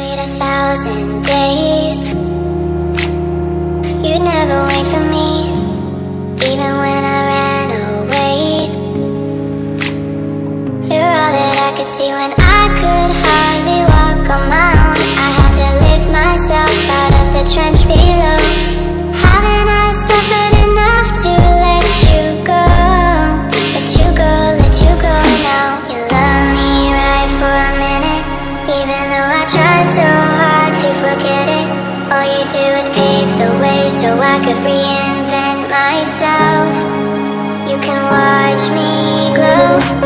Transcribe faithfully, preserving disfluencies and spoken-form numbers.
wait a thousand days. You'd never wait for me, even when I ran away. You're all that I could see when I could hardly walk on my own. I had to lift myself out of the trench below. Haven't I suffered enough to let you go? Let you go, let you go now. You love me right for a minute, even though I try so hard to forget it. All you do is pave the way so I could reinvent myself. You can watch me glow.